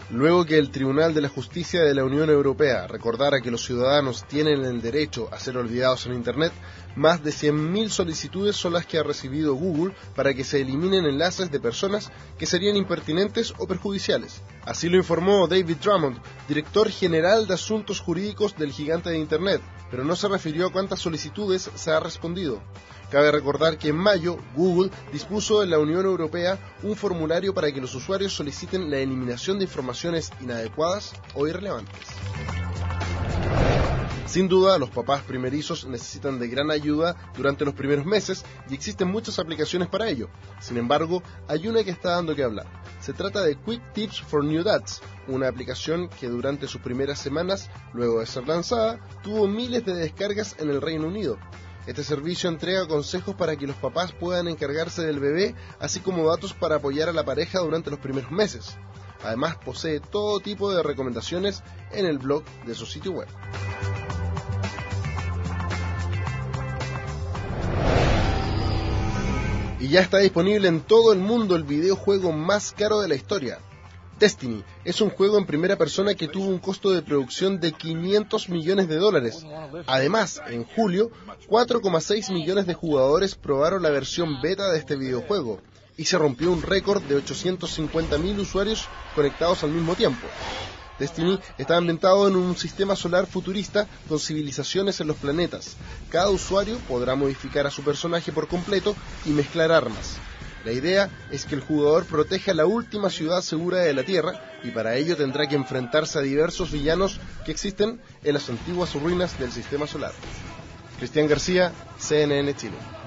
Luego que el Tribunal de la Justicia de la Unión Europea recordara que los ciudadanos tienen el derecho a ser olvidados en Internet, más de 100.000 solicitudes son las que ha recibido Google para que se eliminen enlaces de personas que serían impertinentes o perjudiciales. Así lo informó David Drummond, director general de Asuntos Jurídicos del gigante de Internet, pero no se refirió a cuántas solicitudes se ha respondido. Cabe recordar que en mayo, Google dispuso en la Unión Europea un formulario para que los usuarios soliciten la eliminación de informaciones inadecuadas o irrelevantes. Sin duda, los papás primerizos necesitan de gran ayuda durante los primeros meses y existen muchas aplicaciones para ello. Sin embargo, hay una que está dando que hablar. Se trata de Quick Tips for New Dads, una aplicación que durante sus primeras semanas, luego de ser lanzada, tuvo miles de descargas en el Reino Unido. Este servicio entrega consejos para que los papás puedan encargarse del bebé, así como datos para apoyar a la pareja durante los primeros meses. Además, posee todo tipo de recomendaciones en el blog de su sitio web. Y ya está disponible en todo el mundo el videojuego más caro de la historia. Destiny es un juego en primera persona que tuvo un costo de producción de $500 millones. Además, en julio, 4,6 millones de jugadores probaron la versión beta de este videojuego y se rompió un récord de 850.000 usuarios conectados al mismo tiempo. Destiny está ambientado en un sistema solar futurista con civilizaciones en los planetas. Cada usuario podrá modificar a su personaje por completo y mezclar armas. La idea es que el jugador proteja la última ciudad segura de la Tierra y para ello tendrá que enfrentarse a diversos villanos que existen en las antiguas ruinas del sistema solar. Cristian García, CNN Chile.